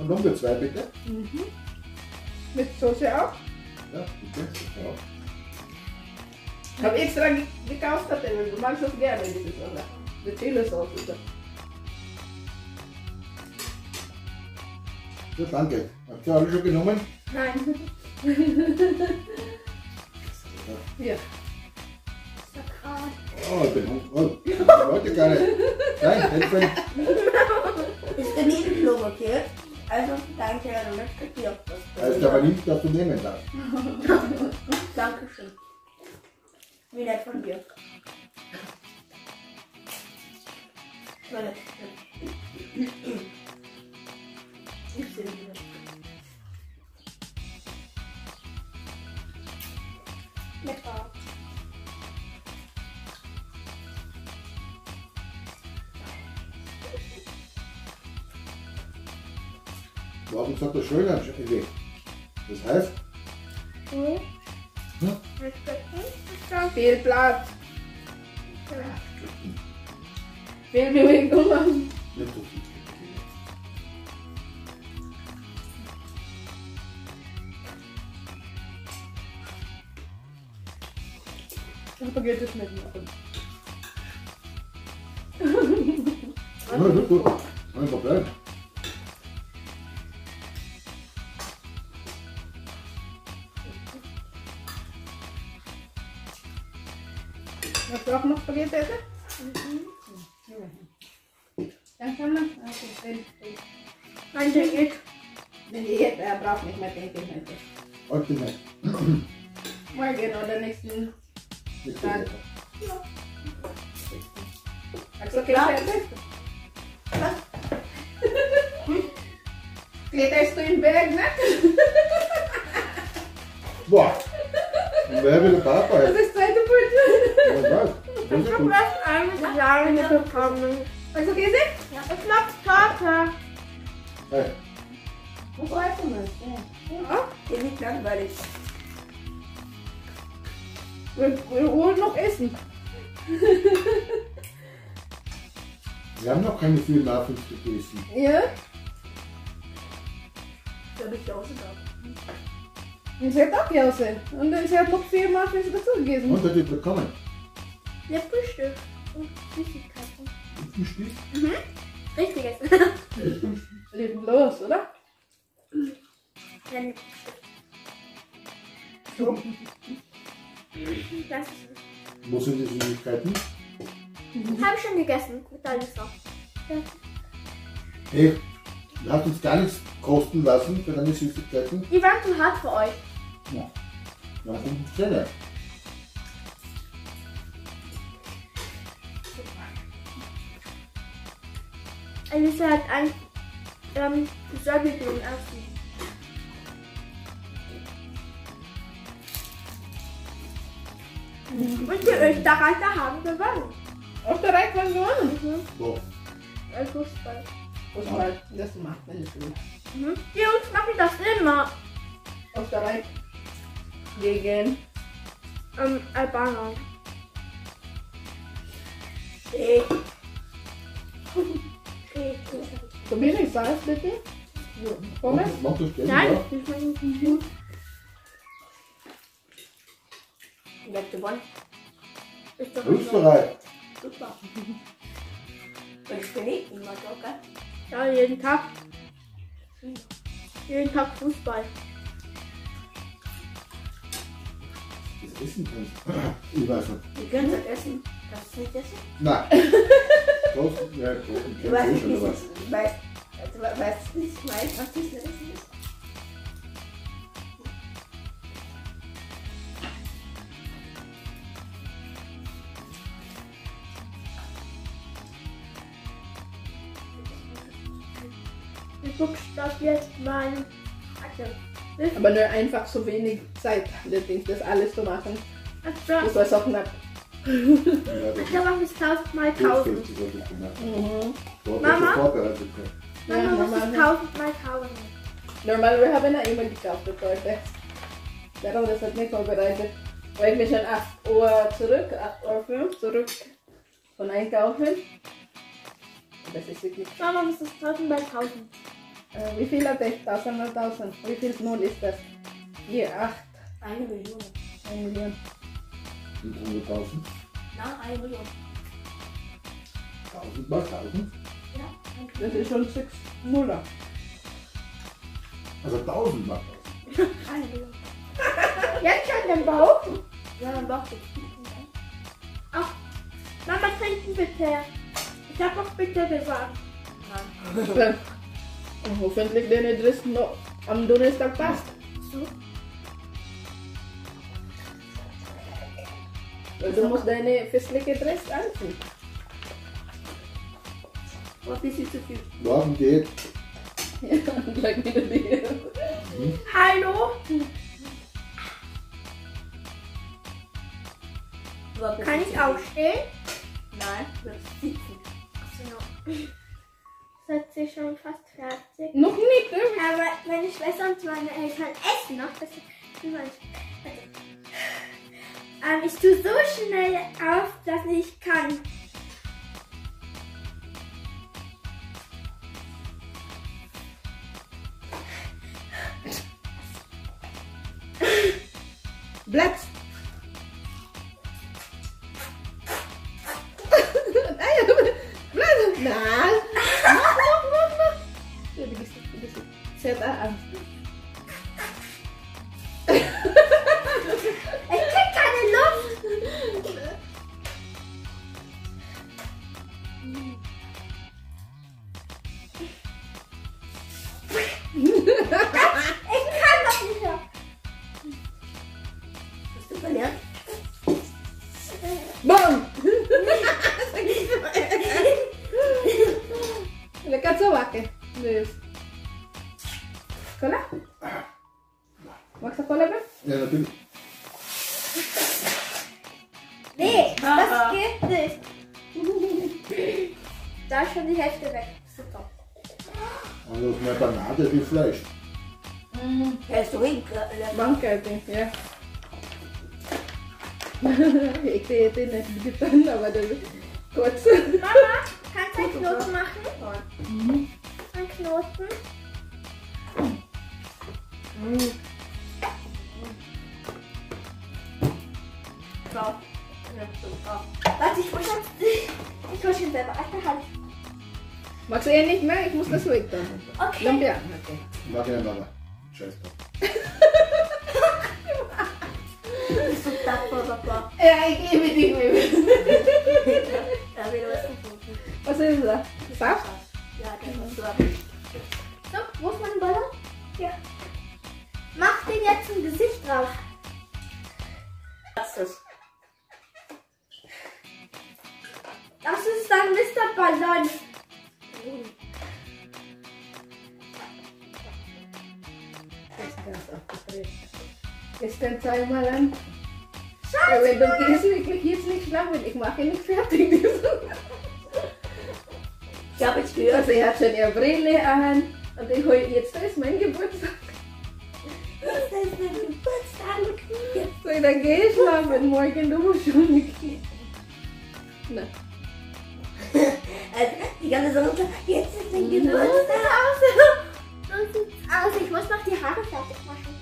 Und noch 2 bitte. Mhm. Mit Soße auch. Ja, bitte. Ja. Ich habe extra gekauft, weil du magst das gerne, diese Soße. Die Chili-Soße. So, danke. Habt ihr alle schon genommen? Nein. Hier. Oh, ich bin hungrig. Oh, ich wollte gar nicht. Nein, helfen. Ist der Nebenflug okay? Also, danke, du möchtest hier. Heißt aber nicht, dass du nehmen darfst. Dankeschön. Wie nett von dir. Toilette. Ich sehe wieder. Lecker. Warum sagt er schön anständig? Das heißt, Viel Platz. Viel Bewegung. nicht so viel. Ich vergesse es nicht machen. Ja, gut, gut. Kein Problem. Hast du auch noch Spaghetti essen? Dann kann man. Okay, Nein, denke ich. er braucht nicht mehr, denke ich nicht. Heute nicht. Morgen oder nächsten Nächste Tag. Woche. Hast du Klettern? Kletterst du im Berg, ne? Boah. Und wer will der Papa Das jetzt? ist zweite Pult. Ich weiß. Das Ich ist habe gut. erst eine Sahne bekommen. Hast du gesehen? Ja. Ich glaube Torte. Hey, Was weißt du nicht? Ja. Hier ist nicht langweilig. Wir holen noch Essen. wir haben noch keine 4 Muffins gegessen. Ja? Da habe ich die ausgedacht. Und sie hat auch Jause. Und dann sie hat noch 4 Muffins dazu gegessen. Und hat die bekommen? Ja, Frühstück. Und Süßigkeiten. Ein Stück? Richtiges. Leben los, oder? Wenn So. das Wo sind die Süßigkeiten? habe ich schon gegessen. Mit alles drauf. Hey, du hast uns gar nichts kosten lassen für deine Süßigkeiten. Die waren zu hart für euch. Ja. Ja, und Zelle. Also es ist halt ein Säugling im ersten. Und die Österreicher haben gewonnen. Auf der Reihe waren gewonnen. Wo? Ein Fußball. Fußball, das macht man nicht gut. Die Jungs machen das immer. Auf der Reihe gegen. Albaner. So wenig Salz bitte. So, Pommes. Mach das gerne, Nein, ja? ich meine nicht gut. Wer hat gewonnen? Ist doch Österreich. super. Und ich bin nicht immer so, gell? Ja, jeden Tag. Jeden Tag Fußball. Das essen kannst. Ich weiß nicht. Wie kannst du das essen? Kannst du es nicht essen? Nein. Kosten, ja, kosten. Du weißt nicht, wie aber. es ist. Du weißt nicht, was das Essen ist. Du guckst das jetzt mal. Aber nur einfach so wenig Zeit, allerdings das alles zu machen. Das war so knapp. Ja, Ich glaube, es ist 1000 mal 1000. das habe ich gemacht. Mhm. So, Mama? das ist vorbereitet. Ja, Mama, was ist normal. 1000 mal 1000? Normal, wir haben eine E-Mail gekauft für heute. Darum das hat nicht vorbereitet. Weil ich bin schon 8 Uhr zurück, 8:05 Uhr zurück von Einkaufen. Das ist wirklich. Mama, was ist 1000 mal 1000? Wie viel hat das? 1000 mal 1000. Wie viel Null ist das? 4, 8. 1 Million. 1 Million. 500.000. Na, 1 Million. 1000 mal 1000. Ja, Das ist schon 6 Nuller. Also 1000 mal 1000. 1 Million. Jetzt schon den Bauch. Ja, dann brauchst du. Mama, trinken bitte. Ich hab auch bitte gesagt. Nein. Und hoffentlich deine Dress noch am Donnerstag passt. So. Weil du musst deine festliche Dress anziehen. Was ist jetzt zu viel? Morgen geht. Ja, gleich wieder die. Hallo? Kann ich aufstehen? Nein, du wirst sitzen. Setze ich schon fast fertig. Noch nicht, ne? Aber meine Schwester und meine Eltern essen noch. Das ist ich tue so schnell auf, dass ich kann. Platz! Nein! Noch! Ja, du bist sehr da an. Ich krieg keine Luft. Ich kann doch nicht mehr. Hast du verlernt? Bom! Le cazzo vacche? Cola? Magst du Cola? Ja, natürlich. Nee, das geht nicht. Da ist schon die Hälfte weg. Super. Und aus mehr Banane wie Fleisch. Hältst du hin? Bankette, ja. Ich sehe den nicht getan, aber das ist kurz. Mama, kannst du einen Knoten machen? Ein Knoten? So. Ja, so. Warte, ich muss jetzt. Ich hol schon selber. Alter, halt. Magst du eh nicht mehr? Ich muss das weg dann. Okay. Lumpia. Okay. Mag ja Mama. Scheiß drauf. Du bist so tapfer, Papa. Ja, ich gebe dich mit. Ja, wieder was gefunden. Was ist das? Saft? Ja, der ist so. So, wo ist mein Ballon? Hier. Mach den jetzt ein Gesicht drauf. Was ist das? Das ist dann Mr. Ballon. Das ist ganz aufgedreht. Gestern zweimal an. Ja, wenn du gehst wirklich jetzt nicht schlafen, ich mache nicht fertig. Ich habe jetzt gehört. Also er hat schon ihre Brille an und ich hol, jetzt ist mein Geburtstag. Das ist mein Geburtstag. So, dann geh ich schlafen, morgen du musst schon nicht gehen. Na. Die ganze Sonne, jetzt ist mein So Geburtstag. sieht's aus. So sieht's aus. Ich muss noch die Haare fertig machen.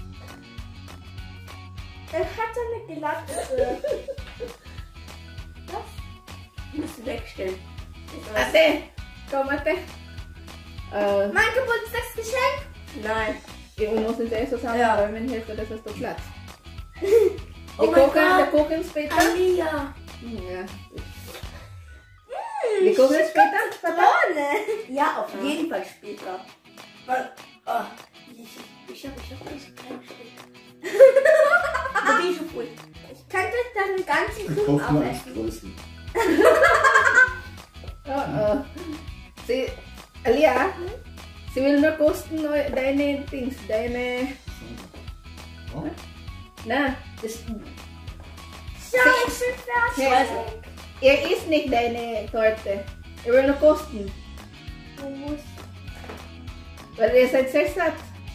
Er hat eine Glatze. Was? Die musst du wegstellen. Ate, komm Ate. Mein Geburtstagsgeschenk? Nein. Wir müssen uns erst zusammenräumen, hilft dir, dass es da Platz. Oh Wir mein kochen später. Alia. Ja. Wir kochen später, Papa. Ohne. Ja, auf jeden Fall später. Weil, ich hab das klein Da bin ich schon voll. Ich könnte dann den ganzen Ich Kuchen hoffe mal ins aufessen. Größten. Sie, Alia, sie will nur kosten deine Dings, deine... Ja? Na, das... So, ich bin fertig. Ja, er isst nicht deine Torte. Er will nur kosten. Du musst. Weil ihr seid sehr satt.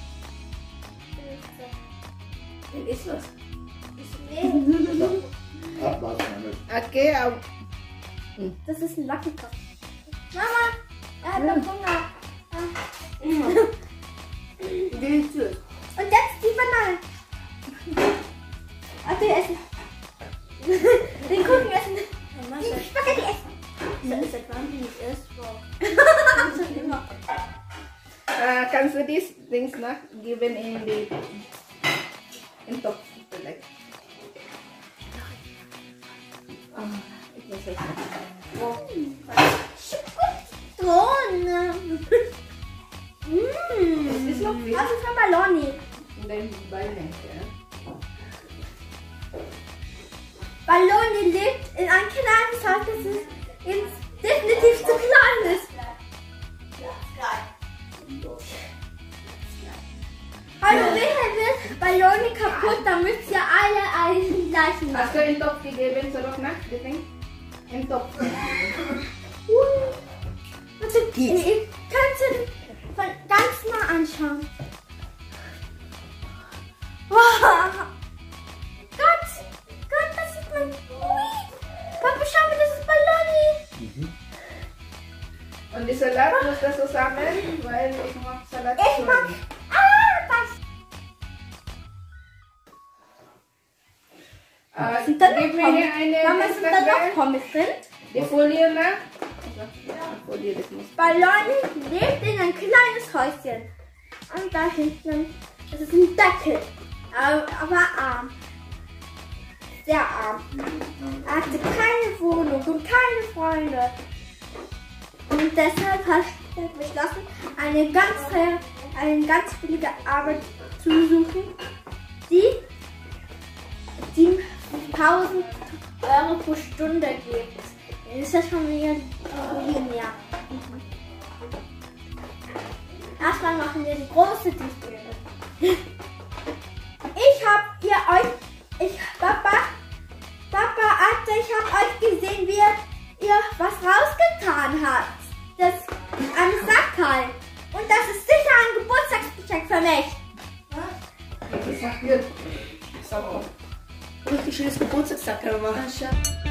Ist was? Abwarten einmal. Okay, aber... Das ist ein Lucky Cup. Mama, er hat noch Hunger. Deliziös. Und jetzt die Banane. Also essen. Den Kuchen essen. Den Spaghetti essen. Das ist seit wann bin ich erst vor? Kannst du dies Dings nachgeben in den Topf vielleicht? Ich muss jetzt. Drohne. Es ist noch viel Also von Balloni. in deinem Bein, ja. Balloni lebt in ein kleines Haus, das ist jetzt definitiv zu klein ist. Hallo, wer will Balloni kaputt, dann müsst ihr alle einen gleichen Hast machen. du in den Topf gegeben, zurück nach? Bitte? Im Topf. Also, ihr könnt sie von ganz nah anschauen. Wow! Gott, das ist mein... Ui! Papa, schau mal, das ist Balloni. Und die Salat muss das zusammen, weil ich mag Salat. Ich mag... das. Sind da noch Gib mir hier eine Mama, sind da noch Dings, Pommes drin? die Folie nach. Ja, Folie, das muss. Balloni lebt in ein kleines Häuschen. Und da hinten, das ist ein Deckel. Aber arm. Sehr arm. Er hatte keine Wohnung und keine Freunde. Und deshalb hat er beschlossen, eine ganz billige Arbeit zu suchen, die 1000 Euro pro Stunde gibt. Ist das schon wieder mehr? Erstmal machen wir die große Dichtbühne. Papa, ich habe euch gesehen, wie ihr was rausgetan habt. Das am Sackerl. Und das ist sicher ein Geburtstagsgeschenk für mich. Das ist gut. Richtig schönes Geburtstagstag gemacht. Ascha.